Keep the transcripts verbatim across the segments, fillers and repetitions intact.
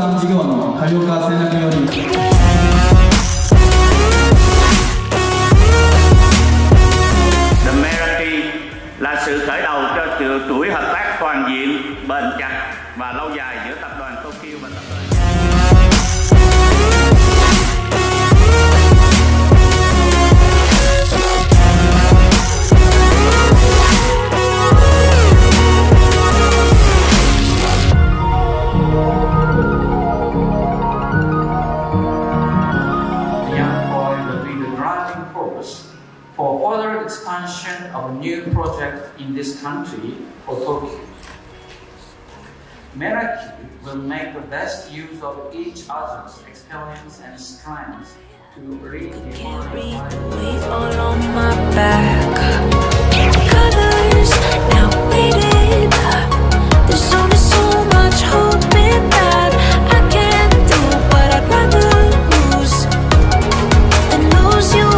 産事業の多様化戦略により là sự khởi đầu cho chuỗi hợp tác toàn diện, bền chặt và lâu dài giữa tập đoàn Tokyo và tập đoàn for further expansion of a new project in this country for Tokyo. Meraki will make the best use of each other's experience and strengths to redefine weight all on my back. Colors now faded. There's only so much hoping that I can't do, but I'd rather lose than lose you.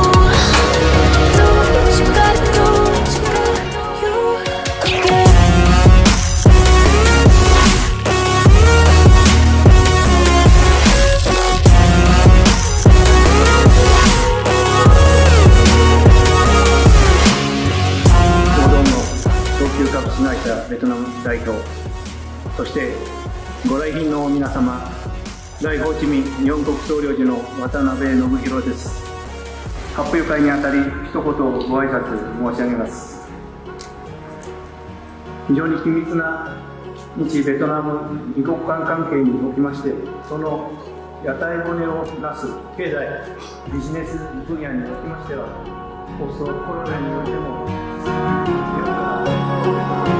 会社ベトナム代表、そしてご来賓の皆様、在ホーチミン日本国総領事の渡辺信弘です。発表会にあたり一言ご挨拶申し上げます。非常に緊密な日ベトナム二国間関係におきまして、その屋台骨をなす経済ビジネス分野におきましては、ポストコロナにおいても